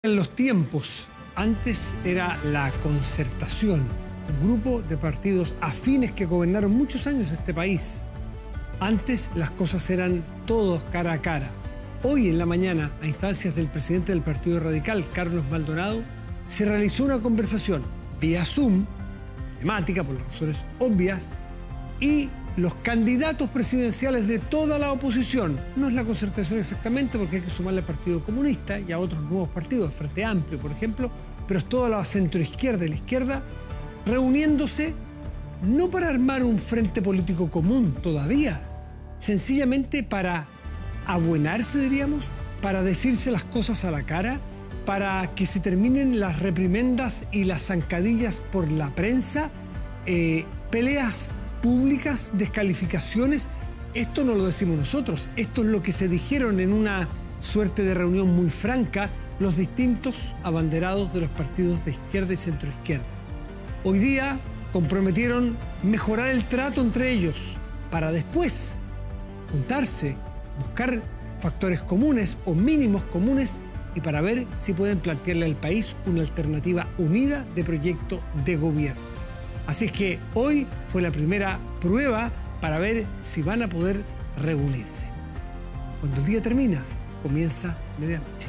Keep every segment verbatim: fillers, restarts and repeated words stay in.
En los tiempos, antes era la Concertación, un grupo de partidos afines que gobernaron muchos años este país. Antes las cosas eran todos cara a cara. Hoy en la mañana, a instancias del presidente del Partido Radical, Carlos Maldonado, se realizó una conversación vía Zoom, temática por las razones obvias, y los candidatos presidenciales de toda la oposición, no es la Concertación exactamente porque hay que sumarle al Partido Comunista y a otros nuevos partidos, Frente Amplio, por ejemplo, pero es toda la centroizquierda y la izquierda, reuniéndose no para armar un frente político común todavía, sencillamente para abuenarse, diríamos, para decirse las cosas a la cara, para que se terminen las reprimendas y las zancadillas por la prensa, eh, peleas públicas, descalificaciones. Esto no lo decimos nosotros, esto es lo que se dijeron en una suerte de reunión muy franca los distintos abanderados de los partidos de izquierda y centroizquierda. Hoy día comprometieron mejorar el trato entre ellos para después juntarse, buscar factores comunes o mínimos comunes y para ver si pueden plantearle al país una alternativa unida de proyecto de gobierno. Así es que hoy fue la primera prueba para ver si van a poder reunirse. Cuando el día termina, comienza medianoche.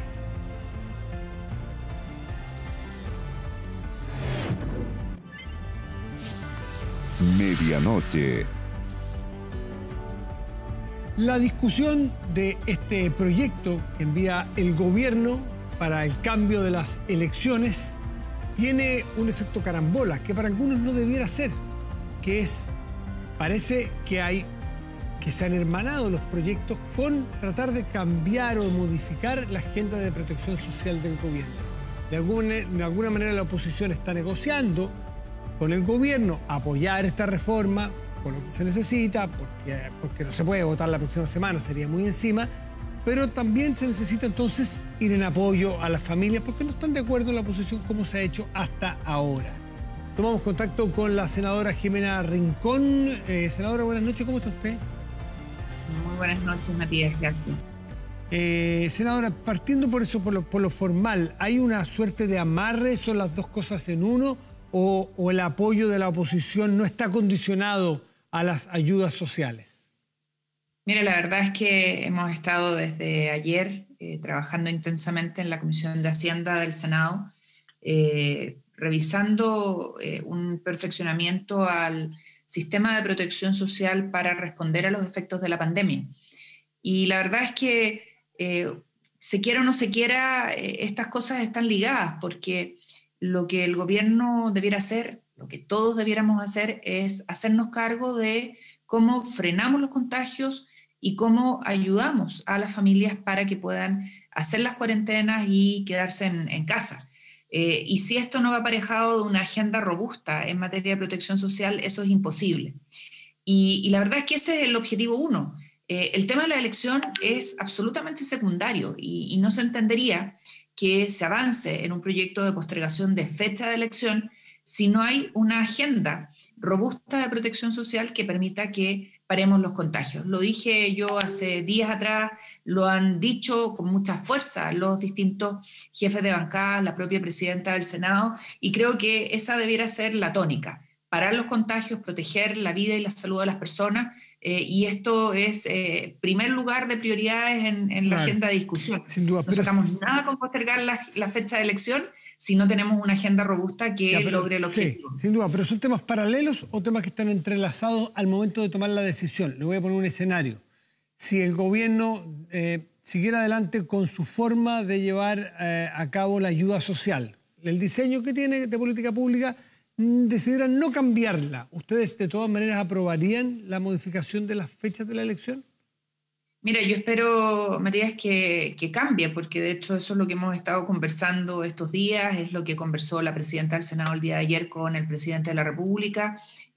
Medianoche. La discusión de este proyecto que envía el gobierno para el cambio de las elecciones tiene un efecto carambola que para algunos no debiera ser, que es, parece que hay, que se han hermanado los proyectos con tratar de cambiar o modificar la agenda de protección social del gobierno. De alguna, de alguna manera la oposición está negociando con el gobierno apoyar esta reforma con lo que se necesita, porque, porque no se puede votar la próxima semana, sería muy encima, pero también se necesita entonces ir en apoyo a las familias porque no están de acuerdo en la posición como se ha hecho hasta ahora. Tomamos contacto con la senadora Jimena Rincón. Eh, senadora, buenas noches, ¿cómo está usted? Muy buenas noches, Matías, gracias. Eh, senadora, partiendo por eso, por lo, por lo formal, ¿hay una suerte de amarre? ¿Son las dos cosas en uno? ¿O, o el apoyo de la oposición no está condicionado a las ayudas sociales? Mire, la verdad es que hemos estado desde ayer eh, trabajando intensamente en la Comisión de Hacienda del Senado, eh, revisando eh, un perfeccionamiento al sistema de protección social para responder a los efectos de la pandemia. Y la verdad es que, eh, se quiera o no se quiera, eh, estas cosas están ligadas, porque lo que el gobierno debiera hacer, lo que todos debiéramos hacer, es hacernos cargo de cómo frenamos los contagios y cómo ayudamos a las familias para que puedan hacer las cuarentenas y quedarse en, en casa. Eh, y si esto no va aparejado de una agenda robusta en materia de protección social, eso es imposible. Y, y la verdad es que ese es el objetivo uno. Eh, el tema de la elección es absolutamente secundario y, y no se entendería que se avance en un proyecto de postergación de fecha de elección si no hay una agenda robusta de protección social que permita que paremos los contagios. Lo dije yo hace días atrás, lo han dicho con mucha fuerza los distintos jefes de bancada, la propia presidenta del Senado, y creo que esa debiera ser la tónica: parar los contagios, proteger la vida y la salud de las personas, eh, y esto es eh, primer lugar de prioridades en, en la Claro, agenda de discusión. sin duda, no sacamos nada con postergar la, la fecha de elección si no tenemos una agenda robusta que ya, pero, logre el objetivo. Sí, sin duda, pero ¿son temas paralelos o temas que están entrelazados al momento de tomar la decisión? Le voy a poner un escenario. Si el gobierno eh, siguiera adelante con su forma de llevar eh, a cabo la ayuda social, el diseño que tiene de política pública, decidieran no cambiarla, ¿ustedes de todas maneras aprobarían la modificación de las fechas de la elección? Mira, yo espero, Matías, que, que cambie, porque de hecho eso es lo que hemos estado conversando estos días, es lo que conversó la presidenta del Senado el día de ayer con el presidente de la República,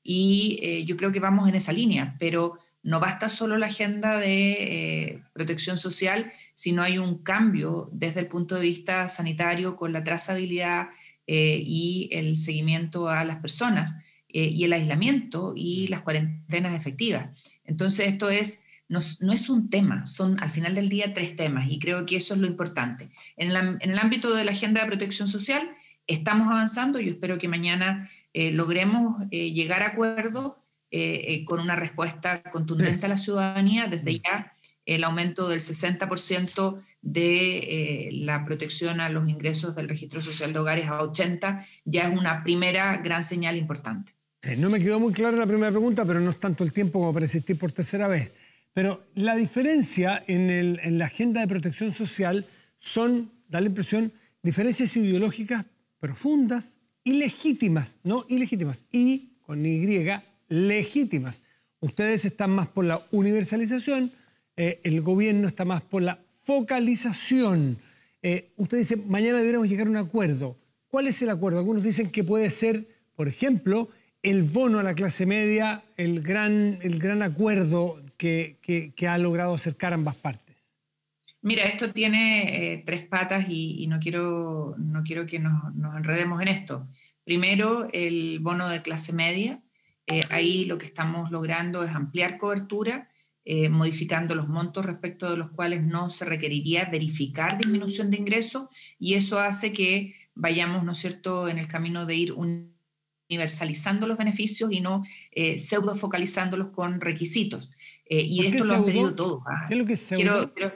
y eh, yo creo que vamos en esa línea, pero no basta solo la agenda de eh, protección social, sino hay un cambio desde el punto de vista sanitario con la trazabilidad eh, y el seguimiento a las personas, eh, y el aislamiento y las cuarentenas efectivas. Entonces esto es no, no es un tema, son al final del día tres temas, y creo que eso es lo importante. En el, en el ámbito de la agenda de protección social estamos avanzando. Yo espero que mañana eh, logremos eh, llegar a acuerdos eh, eh, con una respuesta contundente sí. a la ciudadanía. Desde ya el aumento del sesenta por ciento de eh, la protección a los ingresos del registro social de hogares a ochenta por ciento ya es una primera gran señal importante. No me quedó muy clara la primera pregunta, pero no es tanto el tiempo como para insistir por tercera vez. Pero la diferencia en, el, en la agenda de protección social son, da la impresión, diferencias ideológicas profundas y legítimas, no ilegítimas, y con Y, legítimas. Ustedes están más por la universalización, eh, el gobierno está más por la focalización. Eh, usted dice, mañana deberíamos llegar a un acuerdo. ¿Cuál es el acuerdo? Algunos dicen que puede ser, por ejemplo, el bono a la clase media, el gran, el gran acuerdo que, que, que ha logrado acercar ambas partes. Mira, esto tiene eh, tres patas y, y no quiero, no quiero que nos, nos enredemos en esto. Primero, el bono de clase media. Eh, ahí lo que estamos logrando es ampliar cobertura, eh, modificando los montos respecto de los cuales no se requeriría verificar disminución de ingresos, y eso hace que vayamos, ¿no es cierto?, en el camino de ir un universalizando los beneficios y no eh, pseudo focalizándolos con requisitos. Eh, y esto lo han pedido todos. ¿Ah? ¿Qué es lo que es pseudo? Quiero, quiero,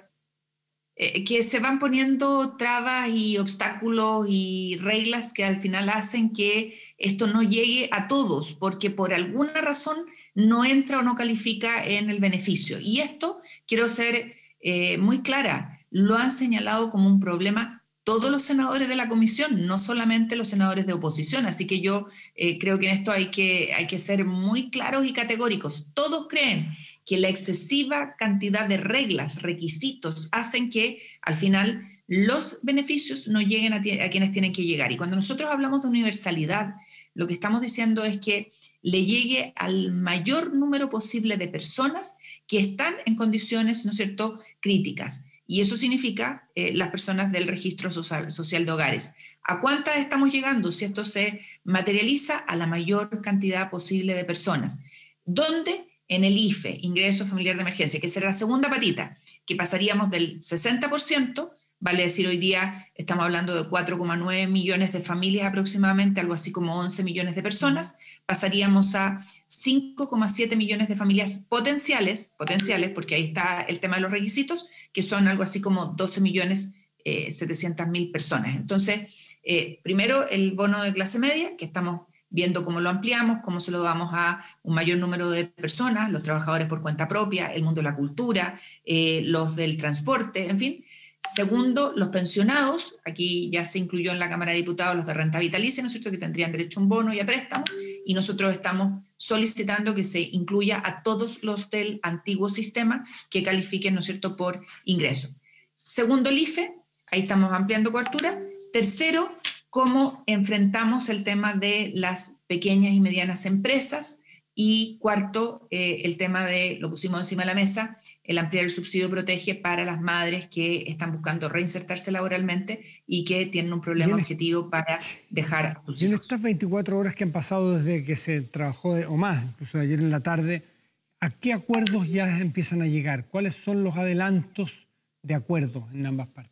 eh, que se van poniendo trabas y obstáculos y reglas que al final hacen que esto no llegue a todos, porque por alguna razón no entra o no califica en el beneficio. Y esto, quiero ser eh, muy clara, lo han señalado como un problema todos los senadores de la comisión, no solamente los senadores de oposición. Así que yo eh, creo que en esto hay que, hay que ser muy claros y categóricos. Todos creen que la excesiva cantidad de reglas, requisitos, hacen que al final los beneficios no lleguen a, a quienes tienen que llegar. Y cuando nosotros hablamos de universalidad, lo que estamos diciendo es que le llegue al mayor número posible de personas que están en condiciones, ¿no es cierto?, críticas. Y eso significa eh, las personas del registro social, social de hogares. ¿A cuántas estamos llegando? Si esto se materializa, a la mayor cantidad posible de personas. ¿Dónde? En el I F E, Ingreso Familiar de Emergencia, que será la segunda patita, que pasaríamos del sesenta por ciento, vale decir, hoy día estamos hablando de cuatro coma nueve millones de familias aproximadamente, algo así como once millones de personas, pasaríamos a cinco coma siete millones de familias potenciales, potenciales, porque ahí está el tema de los requisitos, que son algo así como doce millones setecientas mil personas. Entonces, eh, primero el bono de clase media, que estamos viendo cómo lo ampliamos, cómo se lo damos a un mayor número de personas, los trabajadores por cuenta propia, el mundo de la cultura, eh, los del transporte, en fin. Segundo, los pensionados, aquí ya se incluyó en la Cámara de Diputados los de renta vitalicia, ¿no es cierto?, que tendrían derecho a un bono y a préstamo, y nosotros estamos solicitando que se incluya a todos los del antiguo sistema que califiquen, ¿no es cierto?, por ingreso. Segundo, el I F E, ahí estamos ampliando cobertura. Tercero, cómo enfrentamos el tema de las pequeñas y medianas empresas. Y cuarto, eh, el tema de, lo pusimos encima de la mesa, el ampliar el subsidio Protege para las madres que están buscando reinsertarse laboralmente y que tienen un problema objetivo para dejar a sus hijos. Y en estas veinticuatro horas que han pasado desde que se trabajó, de, o más, incluso ayer en la tarde, ¿a qué acuerdos ya empiezan a llegar? ¿Cuáles son los adelantos de acuerdos en ambas partes?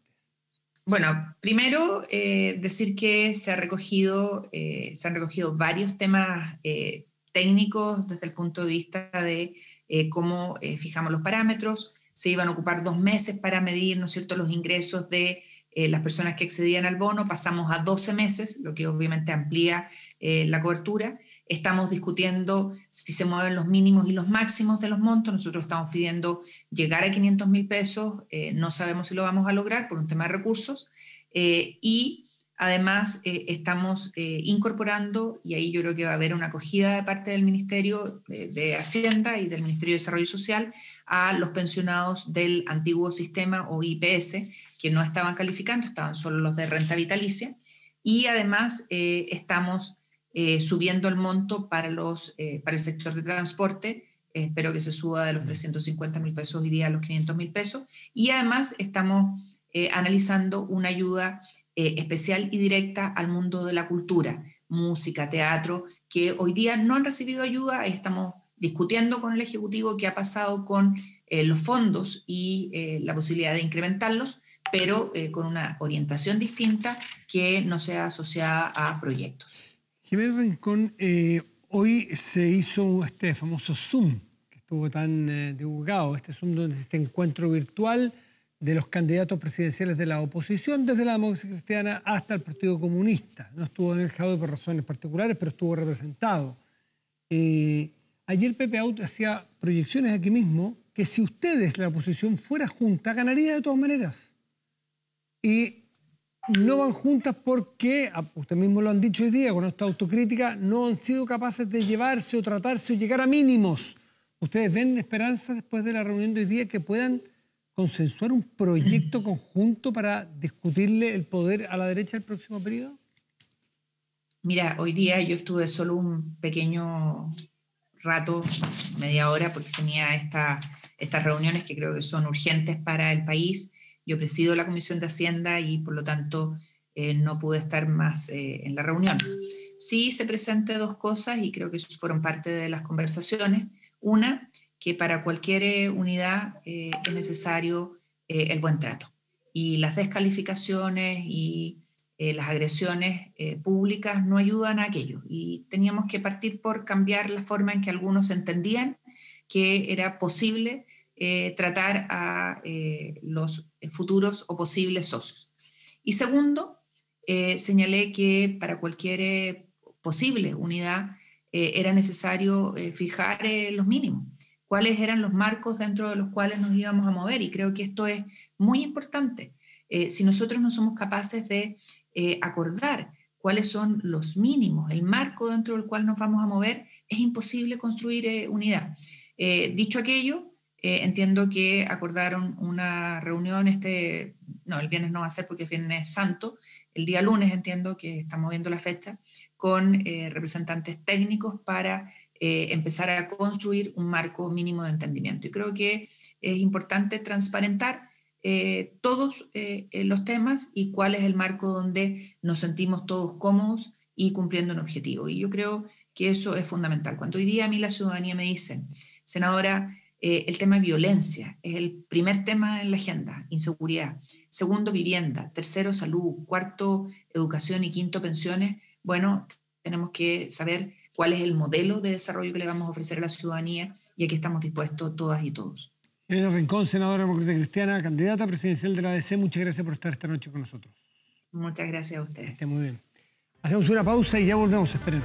Bueno, primero eh, decir que se, ha recogido, eh, se han recogido varios temas eh, técnicos desde el punto de vista de eh, cómo eh, fijamos los parámetros. Se iban a ocupar dos meses para medir, ¿no es cierto?, los ingresos de eh, las personas que accedían al bono. Pasamos a doce meses, lo que obviamente amplía eh, la cobertura. Estamos discutiendo si se mueven los mínimos y los máximos de los montos. Nosotros estamos pidiendo llegar a quinientos mil pesos. Eh, no sabemos si lo vamos a lograr por un tema de recursos. Eh, y Además, eh, estamos eh, incorporando, y ahí yo creo que va a haber una acogida de parte del Ministerio de, de Hacienda y del Ministerio de Desarrollo Social a los pensionados del antiguo sistema o I P S, que no estaban calificando, estaban solo los de renta vitalicia. Y además eh, estamos eh, subiendo el monto para, los, eh, para el sector de transporte. Eh, espero que se suba de los trescientos cincuenta mil pesos hoy día a los quinientos mil pesos. Y además estamos eh, analizando una ayuda Eh, especial y directa al mundo de la cultura, música, teatro, que hoy día no han recibido ayuda. Estamos discutiendo con el Ejecutivo qué ha pasado con eh, los fondos y eh, la posibilidad de incrementarlos, pero eh, con una orientación distinta que no sea asociada a proyectos. Jimena Rincón, eh, hoy se hizo este famoso Zoom, que estuvo tan eh, divulgado, este Zoom, donde este encuentro virtual de los candidatos presidenciales de la oposición, desde la Democracia Cristiana hasta el Partido Comunista. No estuvo en el Jadwe por razones particulares, pero estuvo representado. Eh, ayer Pepe Out hacía proyecciones aquí mismo que si ustedes, la oposición, fuera junta, ganaría de todas maneras. Y no van juntas porque, ustedes mismos lo han dicho hoy día con esta autocrítica, no han sido capaces de llevarse o tratarse o llegar a mínimos. ¿Ustedes ven esperanza después de la reunión de hoy día que puedan consensuar un proyecto conjunto para discutirle el poder a la derecha el próximo periodo? Mira, hoy día yo estuve solo un pequeño rato, media hora, porque tenía esta, estas reuniones que creo que son urgentes para el país. Yo presido la Comisión de Hacienda y, por lo tanto, eh, no pude estar más eh, en la reunión. Sí se presentan dos cosas y creo que fueron parte de las conversaciones. Una, que para cualquier eh, unidad eh, es necesario eh, el buen trato. Y las descalificaciones y eh, las agresiones eh, públicas no ayudan a aquello. Y teníamos que partir por cambiar la forma en que algunos entendían que era posible eh, tratar a eh, los futuros o posibles socios. Y segundo, eh, señalé que para cualquier eh, posible unidad eh, era necesario eh, fijar eh, los mínimos, cuáles eran los marcos dentro de los cuales nos íbamos a mover, y creo que esto es muy importante. Eh, si nosotros no somos capaces de eh, acordar cuáles son los mínimos, el marco dentro del cual nos vamos a mover, es imposible construir eh, unidad. Eh, dicho aquello, eh, entiendo que acordaron una reunión, este, no, el viernes no va a ser porque es Viernes Santo, el día lunes entiendo que estamos viendo la fecha, con eh, representantes técnicos para Eh, empezar a construir un marco mínimo de entendimiento. Y creo que es importante transparentar eh, todos eh, los temas y cuál es el marco donde nos sentimos todos cómodos y cumpliendo un objetivo. Y yo creo que eso es fundamental. Cuando hoy día a mí la ciudadanía me dice, senadora, eh, el tema de violencia es el primer tema en la agenda, inseguridad. Segundo, vivienda. Tercero, salud. Cuarto, educación. Y quinto, pensiones. Bueno, tenemos que saber cuál es el modelo de desarrollo que le vamos a ofrecer a la ciudadanía, y aquí estamos dispuestos todas y todos. Jimena Rincón, senadora demócrata cristiana, candidata presidencial de la A D C, muchas gracias por estar esta noche con nosotros. Muchas gracias a ustedes. Esté muy bien. Hacemos una pausa y ya volvemos, espérenos.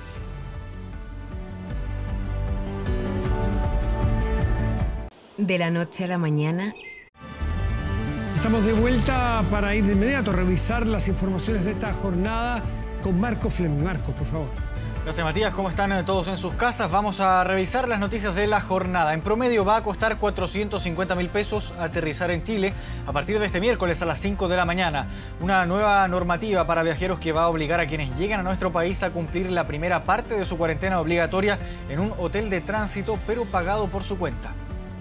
De la noche a la mañana. Estamos de vuelta para ir de inmediato a revisar las informaciones de esta jornada con Marco Fleming. Marcos, por favor. Gracias, Matías. ¿Cómo están todos en sus casas? Vamos a revisar las noticias de la jornada. En promedio va a costar cuatrocientos cincuenta mil pesos aterrizar en Chile a partir de este miércoles a las cinco de la mañana. Una nueva normativa para viajeros que va a obligar a quienes llegan a nuestro país a cumplir la primera parte de su cuarentena obligatoria en un hotel de tránsito, pero pagado por su cuenta.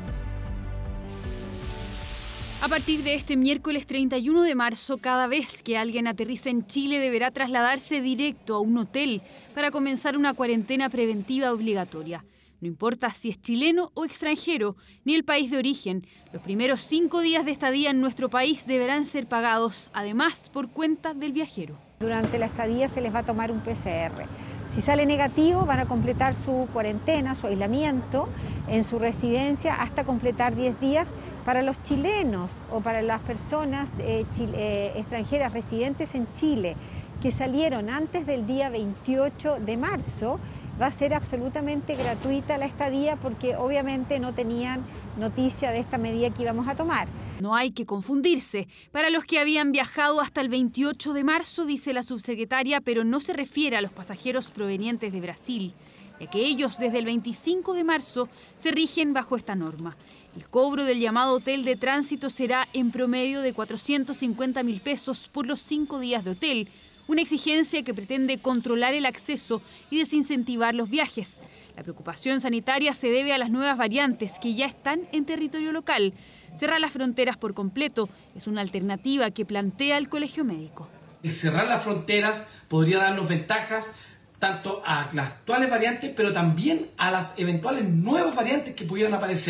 A partir de este miércoles treinta y uno de marzo, cada vez que alguien aterrice en Chile deberá trasladarse directo a un hotel para comenzar una cuarentena preventiva obligatoria. No importa si es chileno o extranjero, ni el país de origen, los primeros cinco días de estadía en nuestro país deberán ser pagados, además, por cuenta del viajero. Durante la estadía se les va a tomar un P C R. Si sale negativo, van a completar su cuarentena, su aislamiento en su residencia hasta completar diez días. Para los chilenos o para las personas eh, chile, eh, extranjeras residentes en Chile que salieron antes del día veintiocho de marzo, va a ser absolutamente gratuita la estadía porque obviamente no tenían noticia de esta medida que íbamos a tomar. No hay que confundirse. Para los que habían viajado hasta el veintiocho de marzo, dice la subsecretaria, pero no se refiere a los pasajeros provenientes de Brasil, ya que ellos desde el veinticinco de marzo se rigen bajo esta norma. El cobro del llamado hotel de tránsito será en promedio de cuatrocientos cincuenta mil pesos por los cinco días de hotel, una exigencia que pretende controlar el acceso y desincentivar los viajes. La preocupación sanitaria se debe a las nuevas variantes que ya están en territorio local. Cerrar las fronteras por completo es una alternativa que plantea el Colegio Médico. Cerrar las fronteras podría darnos ventajas tanto a las actuales variantes, pero también a las eventuales nuevas variantes que pudieran aparecer.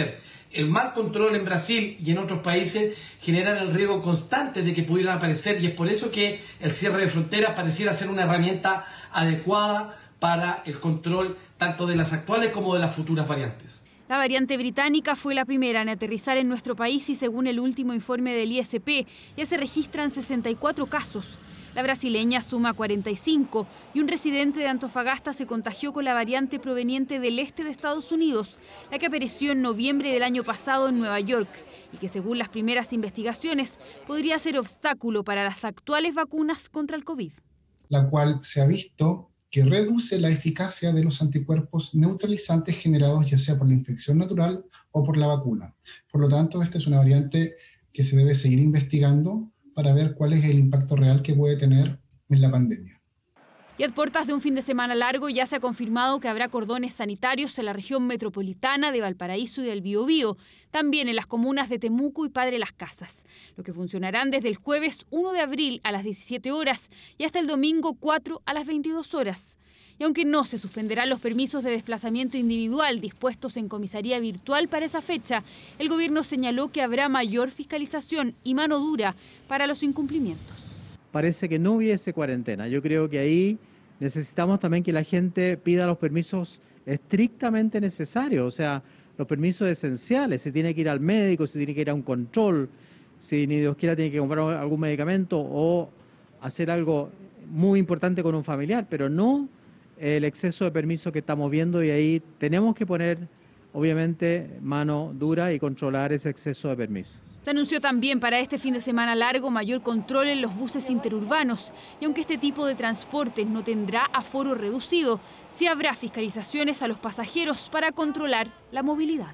El mal control en Brasil y en otros países generan el riesgo constante de que pudieran aparecer, y es por eso que el cierre de fronteras pareciera ser una herramienta adecuada para el control tanto de las actuales como de las futuras variantes. La variante británica fue la primera en aterrizar en nuestro país y según el último informe del I S P ya se registran sesenta y cuatro casos. La brasileña suma cuarenta y cinco y un residente de Antofagasta se contagió con la variante proveniente del este de Estados Unidos, la que apareció en noviembre del año pasado en Nueva York y que según las primeras investigaciones podría ser obstáculo para las actuales vacunas contra el COVID. La cual se ha visto que reduce la eficacia de los anticuerpos neutralizantes generados ya sea por la infección natural o por la vacuna. Por lo tanto, esta es una variante que se debe seguir investigando para ver cuál es el impacto real que puede tener en la pandemia. Y a puertas de un fin de semana largo ya se ha confirmado que habrá cordones sanitarios en la región metropolitana de Valparaíso y del Biobío, también en las comunas de Temuco y Padre Las Casas, los que funcionarán desde el jueves primero de abril a las diecisiete horas y hasta el domingo cuatro a las veintidós horas. Y aunque no se suspenderán los permisos de desplazamiento individual dispuestos en comisaría virtual para esa fecha, el gobierno señaló que habrá mayor fiscalización y mano dura para los incumplimientos. Parece que no hubiese cuarentena. Yo creo que ahí necesitamos también que la gente pida los permisos estrictamente necesarios, o sea, los permisos esenciales. Si tiene que ir al médico, si tiene que ir a un control, si ni Dios quiera tiene que comprar algún medicamento o hacer algo muy importante con un familiar, pero no el exceso de permisos que estamos viendo, y ahí tenemos que poner, obviamente, mano dura y controlar ese exceso de permisos. Se anunció también para este fin de semana largo mayor control en los buses interurbanos, y aunque este tipo de transporte no tendrá aforo reducido, sí habrá fiscalizaciones a los pasajeros para controlar la movilidad.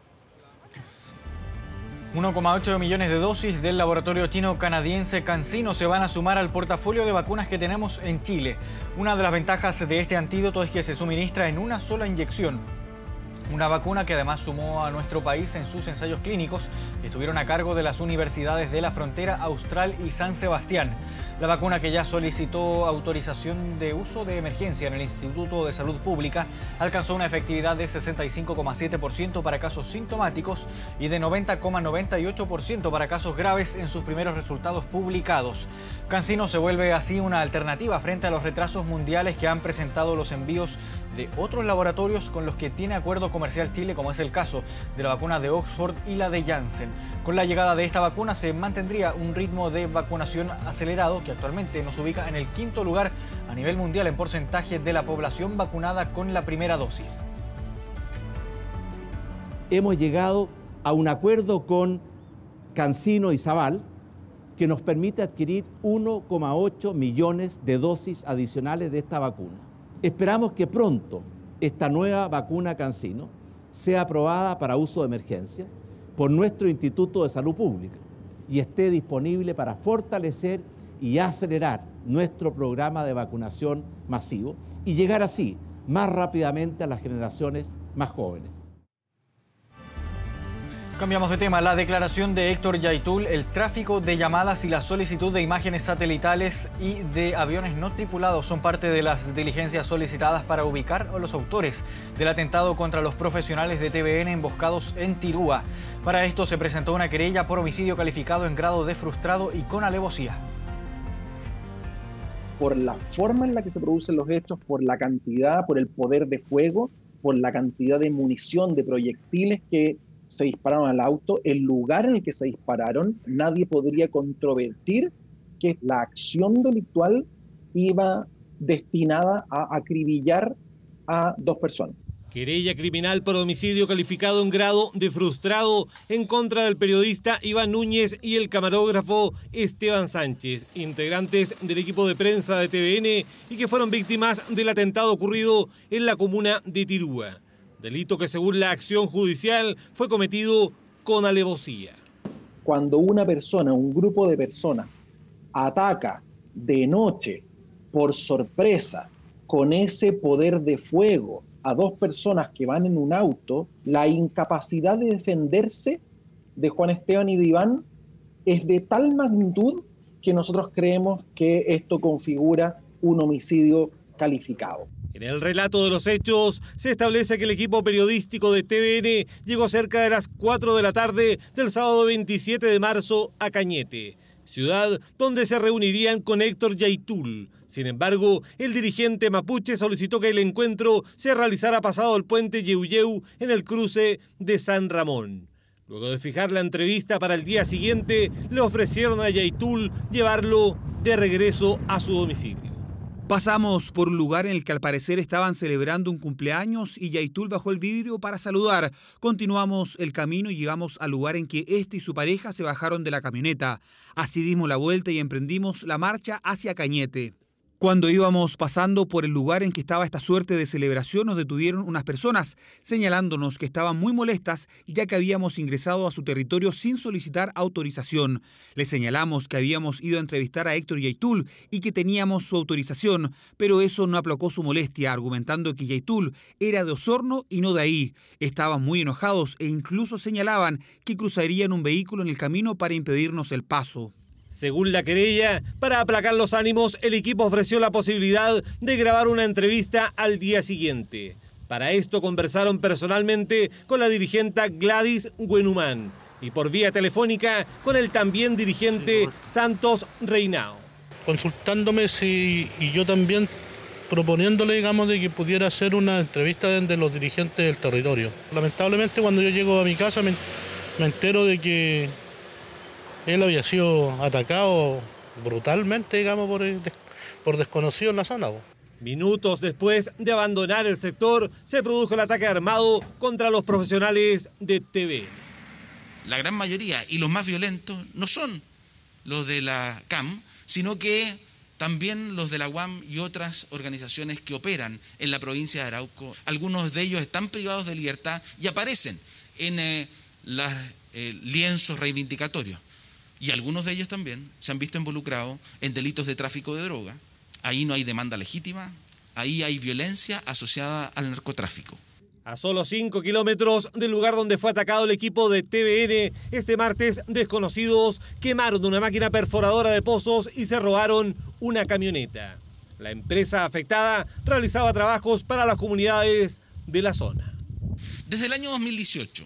uno coma ocho millones de dosis del laboratorio chino-canadiense CanSino se van a sumar al portafolio de vacunas que tenemos en Chile. Una de las ventajas de este antídoto es que se suministra en una sola inyección. Una vacuna que además sumó a nuestro país en sus ensayos clínicos que estuvieron a cargo de las universidades de La Frontera, Austral y San Sebastián. La vacuna, que ya solicitó autorización de uso de emergencia en el Instituto de Salud Pública, alcanzó una efectividad de sesenta y cinco coma siete por ciento para casos sintomáticos y de noventa coma noventa y ocho por ciento para casos graves en sus primeros resultados publicados. CanSino se vuelve así una alternativa frente a los retrasos mundiales que han presentado los envíos de otros laboratorios con los que tiene acuerdo comercial Chile, como es el caso de la vacuna de Oxford y la de Janssen. Con la llegada de esta vacuna se mantendría un ritmo de vacunación acelerado que actualmente nos ubica en el quinto lugar a nivel mundial en porcentaje de la población vacunada con la primera dosis. Hemos llegado a un acuerdo con CanSino y Saval que nos permite adquirir uno coma ocho millones de dosis adicionales de esta vacuna. Esperamos que pronto esta nueva vacuna CanSino sea aprobada para uso de emergencia por nuestro Instituto de Salud Pública y esté disponible para fortalecer y acelerar nuestro programa de vacunación masivo y llegar así más rápidamente a las generaciones más jóvenes. Cambiamos de tema. La declaración de Héctor Yaitul, el tráfico de llamadas y la solicitud de imágenes satelitales y de aviones no tripulados son parte de las diligencias solicitadas para ubicar a los autores del atentado contra los profesionales de T V N emboscados en Tirúa. Para esto se presentó una querella por homicidio calificado en grado de frustrado y con alevosía. Por la forma en la que se producen los hechos, por la cantidad, por el poder de fuego, por la cantidad de munición, de proyectiles que se dispararon al auto, el lugar en el que se dispararon, nadie podría controvertir que la acción delictual iba destinada a acribillar a dos personas. Querella criminal por homicidio calificado en grado de frustrado en contra del periodista Iván Núñez y el camarógrafo Esteban Sánchez, integrantes del equipo de prensa de T V N y que fueron víctimas del atentado ocurrido en la comuna de Tirúa. Delito que según la acción judicial fue cometido con alevosía. Cuando una persona, un grupo de personas, ataca de noche, por sorpresa, con ese poder de fuego a dos personas que van en un auto, la incapacidad de defenderse de Juan Esteban y de Iván es de tal magnitud que nosotros creemos que esto configura un homicidio calificado. En el relato de los hechos, se establece que el equipo periodístico de T V N llegó cerca de las cuatro de la tarde del sábado veintisiete de marzo a Cañete, ciudad donde se reunirían con Héctor Yaitul. Sin embargo, el dirigente mapuche solicitó que el encuentro se realizara pasado el puente Yeuyeu en el cruce de San Ramón. Luego de fijar la entrevista para el día siguiente, le ofrecieron a Yaitul llevarlo de regreso a su domicilio. Pasamos por un lugar en el que al parecer estaban celebrando un cumpleaños y Yaitul bajó el vidrio para saludar. Continuamos el camino y llegamos al lugar en que este y su pareja se bajaron de la camioneta. Así dimos la vuelta y emprendimos la marcha hacia Cañete. Cuando íbamos pasando por el lugar en que estaba esta suerte de celebración, nos detuvieron unas personas señalándonos que estaban muy molestas ya que habíamos ingresado a su territorio sin solicitar autorización. Les señalamos que habíamos ido a entrevistar a Héctor Yaitul y que teníamos su autorización, pero eso no aplacó su molestia, argumentando que Yaitul era de Osorno y no de ahí. Estaban muy enojados e incluso señalaban que cruzarían un vehículo en el camino para impedirnos el paso. Según la querella, para aplacar los ánimos, el equipo ofreció la posibilidad de grabar una entrevista al día siguiente. Para esto conversaron personalmente con la dirigente Gladys Guenumán y por vía telefónica con el también dirigente Santos Reinao. Consultándome si, y yo también proponiéndole, digamos, de que pudiera hacer una entrevista de los dirigentes del territorio. Lamentablemente, cuando yo llego a mi casa me, me entero de que él había sido atacado brutalmente, digamos, por, por desconocido en la zona. Minutos después de abandonar el sector, se produjo el ataque armado contra los profesionales de T V N. La gran mayoría y los más violentos no son los de la C A M, sino que también los de la U A M y otras organizaciones que operan en la provincia de Arauco. Algunos de ellos están privados de libertad y aparecen en eh, los eh, lienzos reivindicatorios. Y algunos de ellos también se han visto involucrados en delitos de tráfico de droga. Ahí no hay demanda legítima, ahí hay violencia asociada al narcotráfico. A solo cinco kilómetros del lugar donde fue atacado el equipo de T V N, este martes desconocidos quemaron una máquina perforadora de pozos y se robaron una camioneta. La empresa afectada realizaba trabajos para las comunidades de la zona. Desde el año dos mil dieciocho,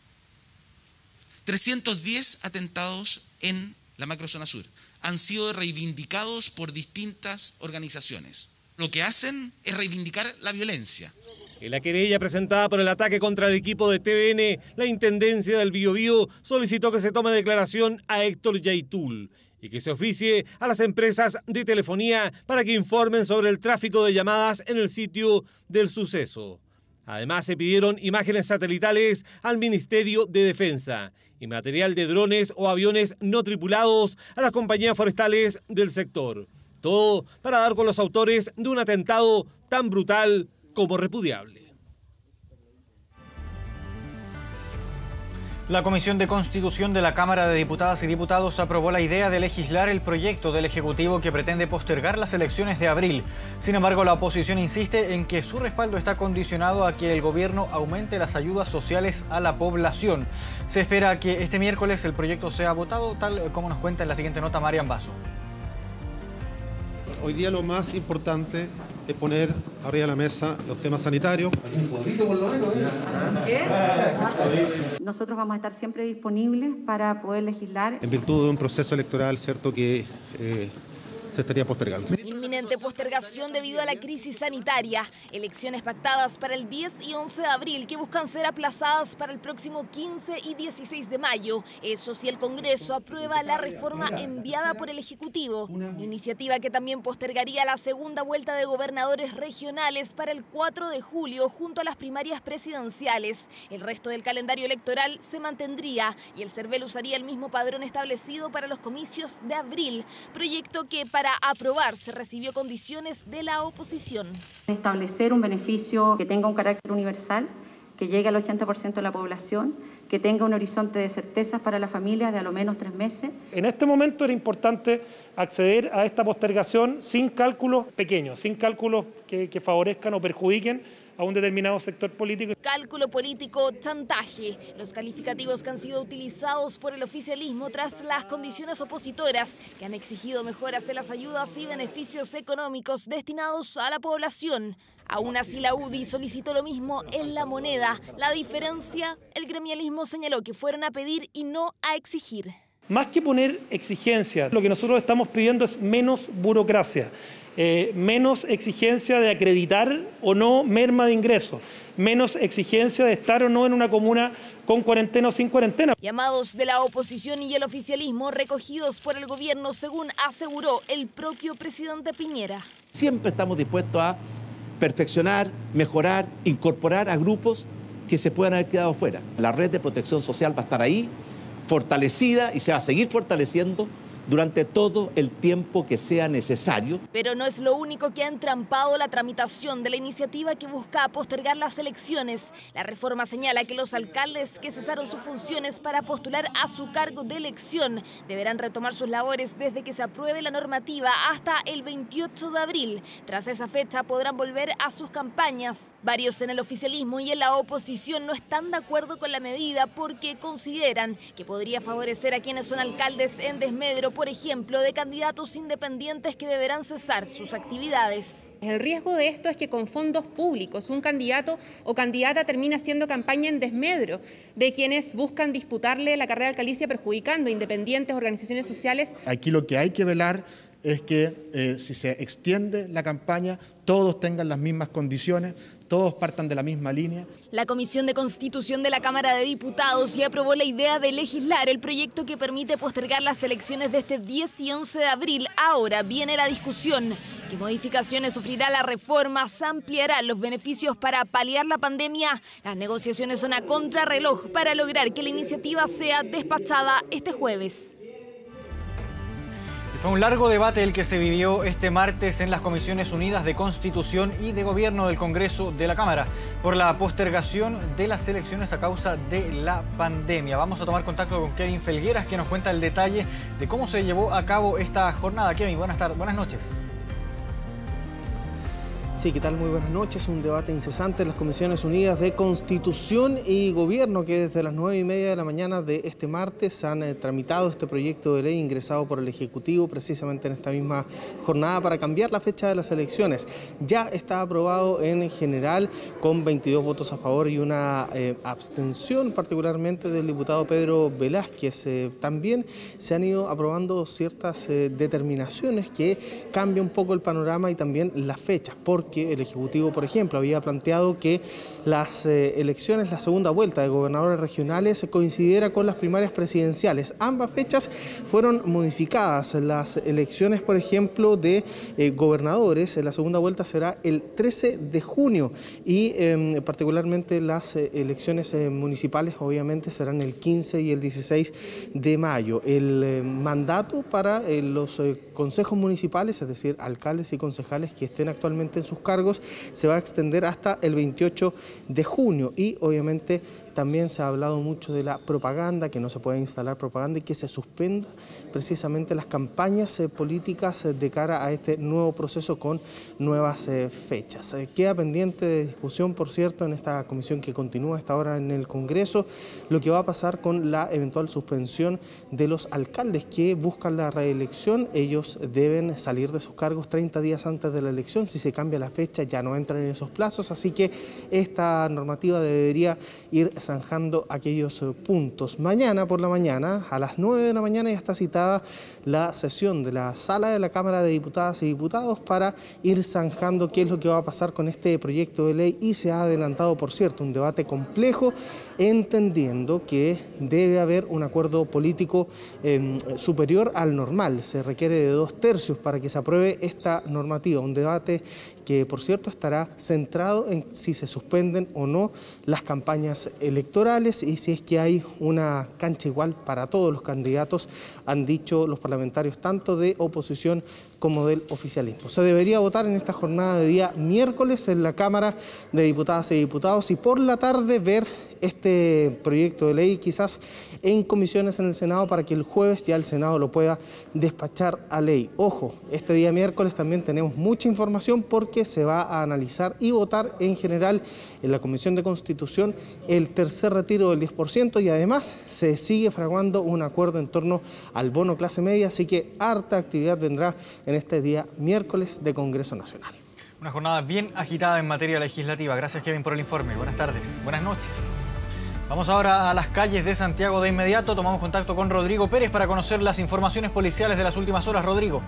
trescientos diez atentados en la macrozona sur han sido reivindicados por distintas organizaciones. Lo que hacen es reivindicar la violencia. En la querella presentada por el ataque contra el equipo de T V N, la Intendencia del Biobío solicitó que se tome declaración a Héctor Yaitul y que se oficie a las empresas de telefonía para que informen sobre el tráfico de llamadas en el sitio del suceso. Además, se pidieron imágenes satelitales al Ministerio de Defensa y material de drones o aviones no tripulados a las compañías forestales del sector. Todo para dar con los autores de un atentado tan brutal como repudiable. La Comisión de Constitución de la Cámara de Diputadas y Diputados aprobó la idea de legislar el proyecto del Ejecutivo que pretende postergar las elecciones de abril. Sin embargo, la oposición insiste en que su respaldo está condicionado a que el gobierno aumente las ayudas sociales a la población. Se espera que este miércoles el proyecto sea votado, tal como nos cuenta en la siguiente nota Marian Basso. Hoy día lo más importante es poner arriba de la mesa los temas sanitarios. ¿Qué? Nosotros vamos a estar siempre disponibles para poder legislar. En virtud de un proceso electoral, cierto que eh, se estaría postergando. Inminente postergación debido a la crisis sanitaria. Elecciones pactadas para el diez y once de abril que buscan ser aplazadas para el próximo quince y dieciséis de mayo. Eso si el Congreso aprueba la reforma enviada por el Ejecutivo. Iniciativa que también postergaría la segunda vuelta de gobernadores regionales para el cuatro de julio junto a las primarias presidenciales. El resto del calendario electoral se mantendría y el CERVEL usaría el mismo padrón establecido para los comicios de abril. Proyecto que para aprobarse recibió condiciones de la oposición. Establecer un beneficio que tenga un carácter universal, que llegue al ochenta por ciento de la población, que tenga un horizonte de certezas para las familias de a lo menos tres meses. En este momento era importante acceder a esta postergación sin cálculos pequeños, sin cálculos que, que favorezcan o perjudiquen a un determinado sector político. Cálculo político, chantaje, los calificativos que han sido utilizados por el oficialismo tras las condiciones opositoras que han exigido mejoras en las ayudas y beneficios económicos destinados a la población. Aún así, la U D I solicitó lo mismo en La Moneda. La diferencia, el gremialismo señaló que fueron a pedir y no a exigir. Más que poner exigencias, lo que nosotros estamos pidiendo es menos burocracia, eh, menos exigencia de acreditar o no merma de ingresos, menos exigencia de estar o no en una comuna con cuarentena o sin cuarentena. Llamados de la oposición y el oficialismo recogidos por el gobierno, según aseguró el propio presidente Piñera. Siempre estamos dispuestos a perfeccionar, mejorar, incorporar a grupos que se puedan haber quedado fuera. La red de protección social va a estar ahí, fortalecida, y se va a seguir fortaleciendo durante todo el tiempo que sea necesario. Pero no es lo único que ha entrampado la tramitación de la iniciativa que busca postergar las elecciones. La reforma señala que los alcaldes que cesaron sus funciones para postular a su cargo de elección deberán retomar sus labores desde que se apruebe la normativa hasta el veintiocho de abril. Tras esa fecha podrán volver a sus campañas. Varios en el oficialismo y en la oposición no están de acuerdo con la medida porque consideran que podría favorecer a quienes son alcaldes en desmedro, por ejemplo, de candidatos independientes que deberán cesar sus actividades. El riesgo de esto es que con fondos públicos un candidato o candidata termina haciendo campaña en desmedro de quienes buscan disputarle la carrera de alcaldicia perjudicando independientes, organizaciones sociales. Aquí lo que hay que velar es que eh, si se extiende la campaña, todos tengan las mismas condiciones, todos partan de la misma línea. La Comisión de Constitución de la Cámara de Diputados ya aprobó la idea de legislar el proyecto que permite postergar las elecciones de este diez y once de abril. Ahora viene la discusión. ¿Qué modificaciones sufrirá la reforma? ¿Se ampliarán los beneficios para paliar la pandemia? Las negociaciones son a contrarreloj para lograr que la iniciativa sea despachada este jueves. Fue un largo debate el que se vivió este martes en las Comisiones Unidas de Constitución y de Gobierno del Congreso de la Cámara por la postergación de las elecciones a causa de la pandemia. Vamos a tomar contacto con Kevin Felgueras, que nos cuenta el detalle de cómo se llevó a cabo esta jornada. Kevin, buenas tardes, buenas noches. Sí, ¿qué tal? Muy buenas noches. Un debate incesante en las Comisiones Unidas de Constitución y Gobierno que desde las nueve y media de la mañana de este martes han eh, tramitado este proyecto de ley ingresado por el Ejecutivo precisamente en esta misma jornada para cambiar la fecha de las elecciones. Ya está aprobado en general con veintidós votos a favor y una eh, abstención particularmente del diputado Pedro Velázquez. Eh, también se han ido aprobando ciertas eh, determinaciones que cambian un poco el panorama y también las fechas, porque que el Ejecutivo, por ejemplo, había planteado que las eh, elecciones, la segunda vuelta de gobernadores regionales coincidiera con las primarias presidenciales. Ambas fechas fueron modificadas. Las elecciones, por ejemplo, de eh, gobernadores, la segunda vuelta será el trece de junio y eh, particularmente las eh, elecciones eh, municipales obviamente serán el quince y el dieciséis de mayo. El eh, mandato para eh, los eh, consejos municipales, es decir, alcaldes y concejales que estén actualmente en sus cargos, se va a extender hasta el veintiocho de junio y obviamente también se ha hablado mucho de la propaganda, que no se puede instalar propaganda y que se suspenda precisamente las campañas eh, políticas eh, de cara a este nuevo proceso con nuevas eh, fechas. Eh, queda pendiente de discusión, por cierto, en esta comisión que continúa hasta ahora en el Congreso, lo que va a pasar con la eventual suspensión de los alcaldes que buscan la reelección. Ellos deben salir de sus cargos treinta días antes de la elección. Si se cambia la fecha ya no entran en esos plazos, así que esta normativa debería ir zanjando aquellos puntos. Mañana por la mañana, a las nueve de la mañana, ya está citada la sesión de la Sala de la Cámara de Diputadas y Diputados para ir zanjando qué es lo que va a pasar con este proyecto de ley y se ha adelantado, por cierto, un debate complejo, entendiendo que debe haber un acuerdo político eh, superior al normal. Se requiere de dos tercios para que se apruebe esta normativa, un debate que, por cierto, estará centrado en si se suspenden o no las campañas electorales y si es que hay una cancha igual para todos los candidatos, han dicho los parlamentarios tanto de oposición como del oficialismo. Se debería votar en esta jornada de día miércoles en la Cámara de Diputadas y Diputados y por la tarde ver este proyecto de ley quizás en comisiones en el Senado para que el jueves ya el Senado lo pueda despachar a ley. Ojo, este día miércoles también tenemos mucha información porque se va a analizar y votar en general en la Comisión de Constitución el tercer retiro del diez por ciento y además se sigue fraguando un acuerdo en torno al bono clase media, así que harta actividad vendrá en este día miércoles de Congreso Nacional. Una jornada bien agitada en materia legislativa. Gracias, Kevin, por el informe. Buenas tardes. Buenas noches. Vamos ahora a las calles de Santiago de inmediato. Tomamos contacto con Rodrigo Pérez para conocer las informaciones policiales de las últimas horas. Rodrigo.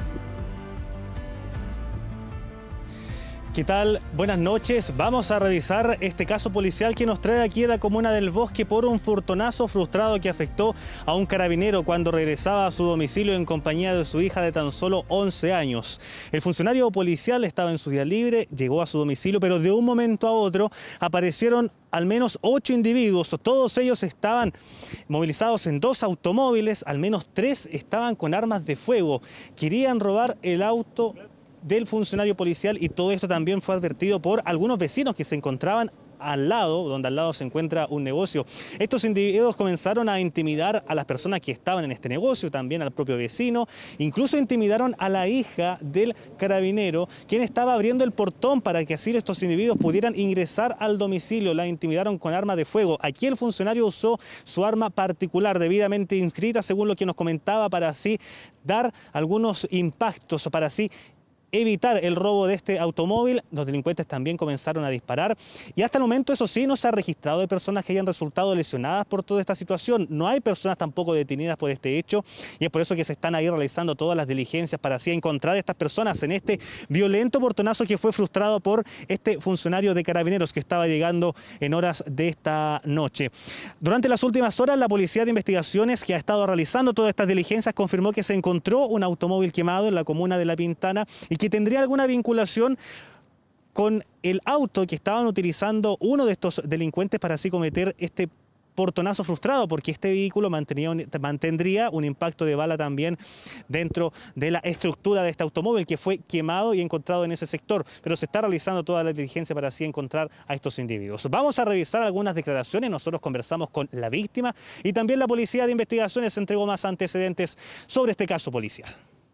¿Qué tal? Buenas noches. Vamos a revisar este caso policial que nos trae aquí a la comuna del Bosque por un furtonazo frustrado que afectó a un carabinero cuando regresaba a su domicilio en compañía de su hija de tan solo once años. El funcionario policial estaba en su día libre, llegó a su domicilio, pero de un momento a otro aparecieron al menos ocho individuos. Todos ellos estaban movilizados en dos automóviles, al menos tres estaban con armas de fuego. Querían robar el auto del funcionario policial y todo esto también fue advertido por algunos vecinos que se encontraban al lado, donde al lado se encuentra un negocio. Estos individuos comenzaron a intimidar a las personas que estaban en este negocio, también al propio vecino, incluso intimidaron a la hija del carabinero, quien estaba abriendo el portón para que así estos individuos pudieran ingresar al domicilio. La intimidaron con arma de fuego. Aquí el funcionario usó su arma particular, debidamente inscrita, según lo que nos comentaba, para así dar algunos impactos, para así evitar el robo de este automóvil. Los delincuentes también comenzaron a disparar y hasta el momento, eso sí, no se ha registrado de personas que hayan resultado lesionadas por toda esta situación. No hay personas tampoco detenidas por este hecho y es por eso que se están ahí realizando todas las diligencias para así encontrar a estas personas en este violento portonazo que fue frustrado por este funcionario de Carabineros que estaba llegando en horas de esta noche. Durante las últimas horas, la Policía de Investigaciones, que ha estado realizando todas estas diligencias, confirmó que se encontró un automóvil quemado en la comuna de La Pintana y que tendría alguna vinculación con el auto que estaban utilizando uno de estos delincuentes para así cometer este portonazo frustrado, porque este vehículo mantenía un, mantendría un impacto de bala también dentro de la estructura de este automóvil que fue quemado y encontrado en ese sector, pero se está realizando toda la diligencia para así encontrar a estos individuos. Vamos a revisar algunas declaraciones. Nosotros conversamos con la víctima y también la Policía de Investigaciones entregó más antecedentes sobre este caso policial.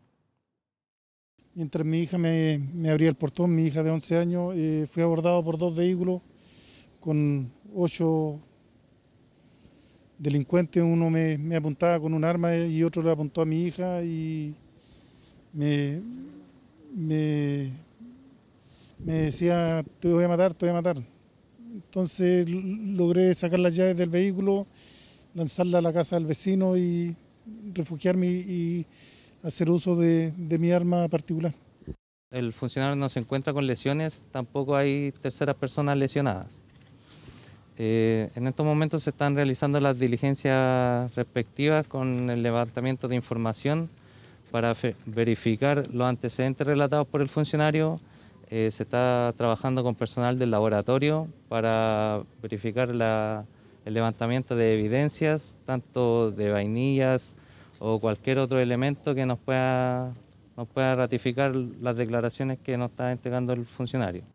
Mientras mi hija me, me abría el portón, mi hija de once años, eh, fui abordado por dos vehículos con ocho delincuentes. Uno me, me apuntaba con un arma y otro le apuntó a mi hija y me, me, me decía, te voy a matar, te voy a matar. Entonces logré sacar las llaves del vehículo, lanzarla a la casa del vecino y refugiarme y hacer uso de, de mi arma particular. El funcionario no se encuentra con lesiones, tampoco hay terceras personas lesionadas. Eh, en estos momentos se están realizando las diligencias respectivas con el levantamiento de información para verificar los antecedentes relatados por el funcionario. Eh, se está trabajando con personal del laboratorio para verificar la, el levantamiento de evidencias, tanto de vainillas o cualquier otro elemento que nos pueda, nos pueda ratificar las declaraciones que nos está entregando el funcionario.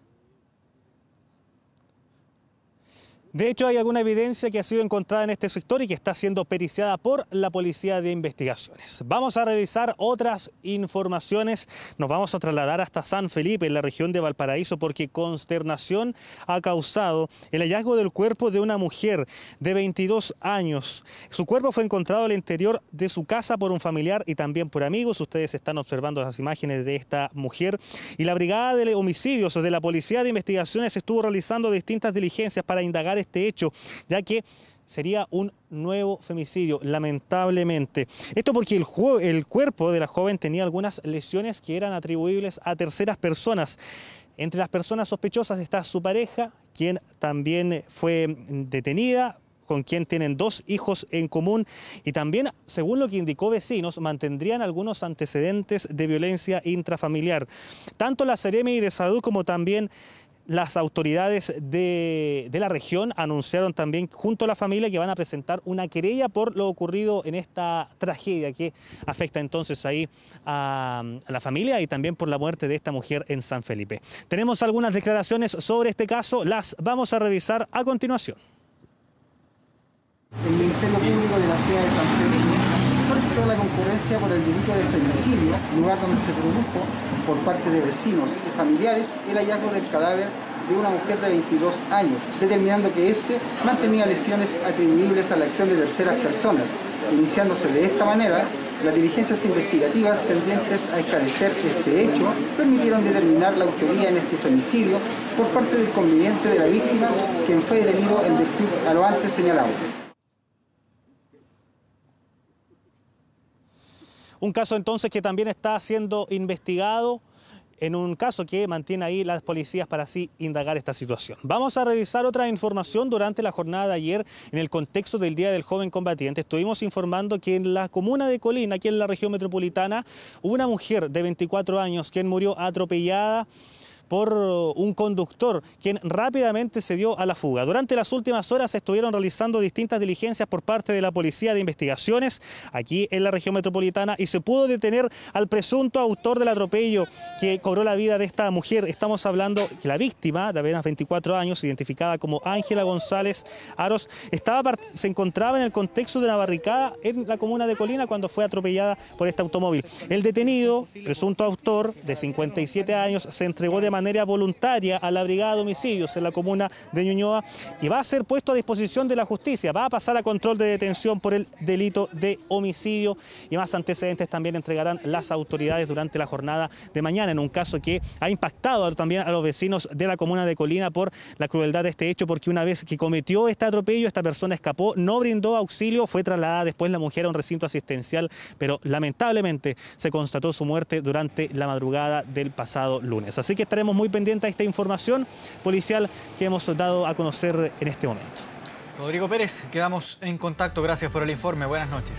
De hecho, hay alguna evidencia que ha sido encontrada en este sector y que está siendo periciada por la Policía de Investigaciones. Vamos a revisar otras informaciones. Nos vamos a trasladar hasta San Felipe, en la región de Valparaíso, porque consternación ha causado el hallazgo del cuerpo de una mujer de veintidós años. Su cuerpo fue encontrado al interior de su casa por un familiar y también por amigos. Ustedes están observando las imágenes de esta mujer. Y la Brigada de Homicidios de la Policía de Investigaciones estuvo realizando distintas diligencias para indagar este hecho, ya que sería un nuevo femicidio, lamentablemente. Esto porque el, el cuerpo de la joven tenía algunas lesiones que eran atribuibles a terceras personas. Entre las personas sospechosas está su pareja, quien también fue detenida, con quien tienen dos hijos en común y también, según lo que indicó vecinos, mantendrían algunos antecedentes de violencia intrafamiliar. Tanto la Seremi de Salud como también las autoridades de, de la región anunciaron también junto a la familia que van a presentar una querella por lo ocurrido en esta tragedia que afecta entonces ahí a, a la familia y también por la muerte de esta mujer en San Felipe. Tenemos algunas declaraciones sobre este caso, las vamos a revisar a continuación. El Ministerio Público de la ciudad de San Felipe solicitó la concurrencia por el delito de femicidio, lugar donde se produjo por parte de vecinos y familiares el hallazgo del cadáver de una mujer de veintidós años, determinando que éste mantenía lesiones atribuibles a la acción de terceras personas, iniciándose de esta manera las diligencias investigativas tendientes a esclarecer este hecho, permitieron determinar la autoría en este femicidio por parte del conviviente de la víctima, quien fue detenido en virtud a lo antes señalado. Un caso entonces que también está siendo investigado, en un caso que mantiene ahí las policías para así indagar esta situación. Vamos a revisar otra información durante la jornada de ayer en el contexto del Día del Joven Combatiente. Estuvimos informando que en la comuna de Colina, aquí en la región metropolitana, hubo una mujer de veinticuatro años quien murió atropellada por un conductor, quien rápidamente se dio a la fuga. Durante las últimas horas se estuvieron realizando distintas diligencias por parte de la Policía de Investigaciones aquí en la región metropolitana y se pudo detener al presunto autor del atropello que cobró la vida de esta mujer. Estamos hablando que la víctima, de apenas veinticuatro años, identificada como Ángela González Aros, estaba, se encontraba en el contexto de una barricada en la comuna de Colina cuando fue atropellada por este automóvil. El detenido, presunto autor de cincuenta y siete años, se entregó de manera manera voluntaria a la Brigada de Homicidios en la comuna de Ñuñoa y va a ser puesto a disposición de la justicia, va a pasar a control de detención por el delito de homicidio y más antecedentes también entregarán las autoridades durante la jornada de mañana en un caso que ha impactado también a los vecinos de la comuna de Colina por la crueldad de este hecho, porque una vez que cometió este atropello esta persona escapó, no brindó auxilio, fue trasladada después la mujer a un recinto asistencial, pero lamentablemente se constató su muerte durante la madrugada del pasado lunes. Así que estaremos muy pendientes a esta información policial que hemos dado a conocer en este momento. Rodrigo Pérez, quedamos en contacto. Gracias por el informe. Buenas noches.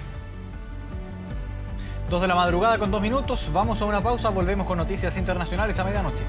Dos de la madrugada con dos minutos. Vamos a una pausa. Volvemos con noticias internacionales a medianoche.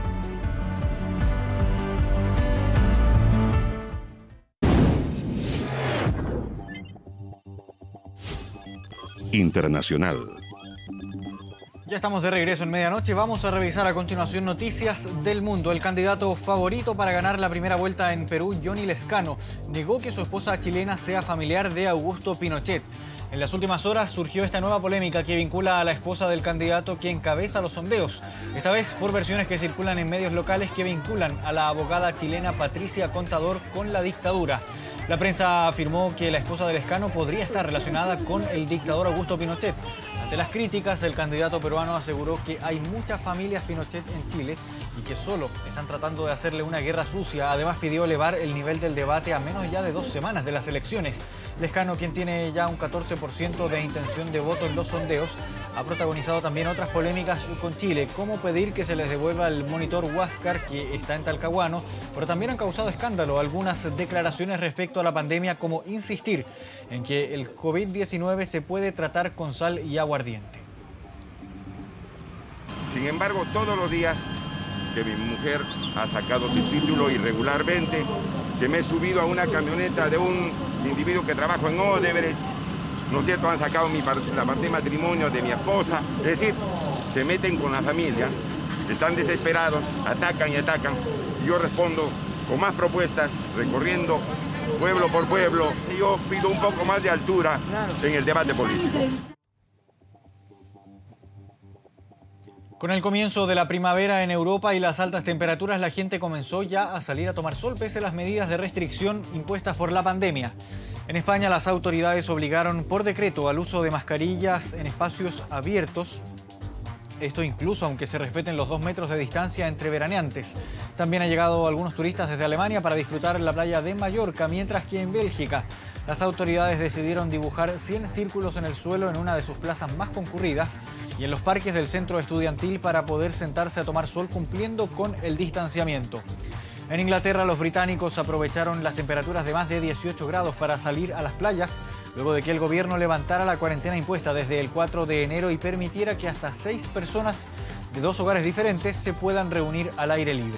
Internacional. Ya estamos de regreso en medianoche. Vamos a revisar a continuación noticias del mundo. El candidato favorito para ganar la primera vuelta en Perú, Johnny Lezcano, negó que su esposa chilena sea familiar de Augusto Pinochet. En las últimas horas surgió esta nueva polémica que vincula a la esposa del candidato que encabeza los sondeos. Esta vez por versiones que circulan en medios locales que vinculan a la abogada chilena Patricia Contador con la dictadura. La prensa afirmó que la esposa de Lezcano podría estar relacionada con el dictador Augusto Pinochet. Ante las críticas, el candidato peruano aseguró que hay muchas familias Pinochet en Chile y que solo están tratando de hacerle una guerra sucia. Además, pidió elevar el nivel del debate a menos ya de dos semanas de las elecciones. Lezcano, quien tiene ya un catorce por ciento de intención de voto en los sondeos, ha protagonizado también otras polémicas con Chile, como pedir que se les devuelva el monitor Huáscar que está en Talcahuano, pero también han causado escándalo algunas declaraciones respecto a la pandemia, como insistir en que el COVID diecinueve se puede tratar con sal y aguardiente. Sin embargo, todos los días que mi mujer ha sacado su título irregularmente, que me he subido a una camioneta de un individuo que trabaja en Odebrecht, ¿no es cierto? Han sacado mi parte, la parte de matrimonio de mi esposa. Es decir, se meten con la familia, están desesperados, atacan y atacan. Y yo respondo con más propuestas, recorriendo pueblo por pueblo. Y yo pido un poco más de altura en el debate político. Con el comienzo de la primavera en Europa y las altas temperaturas, la gente comenzó ya a salir a tomar sol pese a las medidas de restricción impuestas por la pandemia. En España, las autoridades obligaron por decreto al uso de mascarillas en espacios abiertos. Esto incluso aunque se respeten los dos metros de distancia entre veraneantes. También han llegado algunos turistas desde Alemania para disfrutar la playa de Mallorca, mientras que en Bélgica las autoridades decidieron dibujar cien círculos en el suelo en una de sus plazas más concurridas y en los parques del centro estudiantil para poder sentarse a tomar sol cumpliendo con el distanciamiento. En Inglaterra, los británicos aprovecharon las temperaturas de más de dieciocho grados para salir a las playas, luego de que el gobierno levantara la cuarentena impuesta desde el cuatro de enero y permitiera que hasta seis personas de dos hogares diferentes se puedan reunir al aire libre.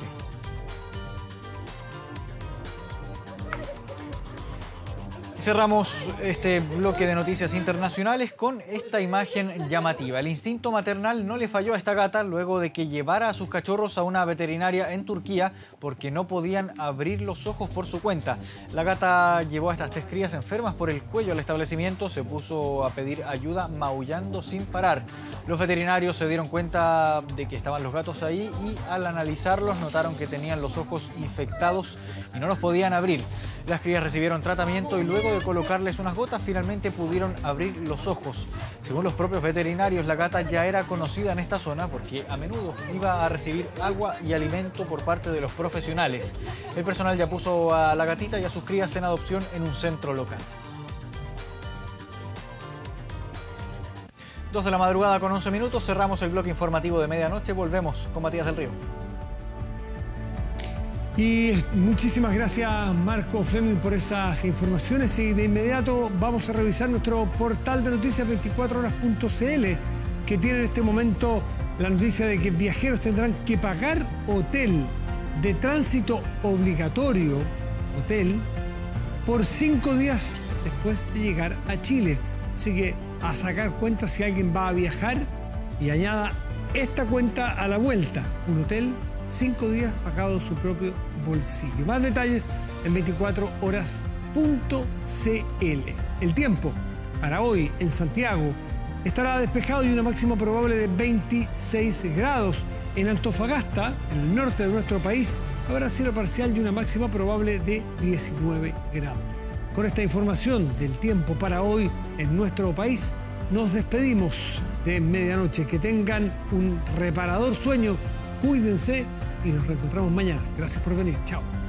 Cerramos este bloque de noticias internacionales con esta imagen llamativa. El instinto maternal no le falló a esta gata luego de que llevara a sus cachorros a una veterinaria en Turquía porque no podían abrir los ojos por su cuenta. La gata llevó a estas tres crías enfermas por el cuello al establecimiento, se puso a pedir ayuda maullando sin parar. Los veterinarios se dieron cuenta de que estaban los gatos ahí y al analizarlos notaron que tenían los ojos infectados y no los podían abrir. Las crías recibieron tratamiento y luego de colocarles unas gotas finalmente pudieron abrir los ojos. Según los propios veterinarios, la gata ya era conocida en esta zona porque a menudo iba a recibir agua y alimento por parte de los profesionales. El personal ya puso a la gatita y a sus crías en adopción en un centro local. Dos de la madrugada con once minutos, cerramos el bloque informativo de medianoche. Volvemos con Matías del Río. Y muchísimas gracias, Marco Fleming, por esas informaciones. Y de inmediato vamos a revisar nuestro portal de noticias veinticuatro horas punto c l, que tiene en este momento la noticia de que viajeros tendrán que pagar hotel de tránsito obligatorio, hotel, por cinco días después de llegar a Chile. Así que a sacar cuenta si alguien va a viajar y añada esta cuenta a la vuelta, un hotel, cinco días pagado su propio bolsillo. Más detalles en veinticuatro horas punto c l. El tiempo para hoy en Santiago estará despejado y una máxima probable de veintiséis grados. En Antofagasta, en el norte de nuestro país, habrá cielo parcial y una máxima probable de diecinueve grados. Con esta información del tiempo para hoy en nuestro país, nos despedimos de medianoche. Que tengan un reparador sueño. Cuídense y nos reencontramos mañana. Gracias por venir. Chao.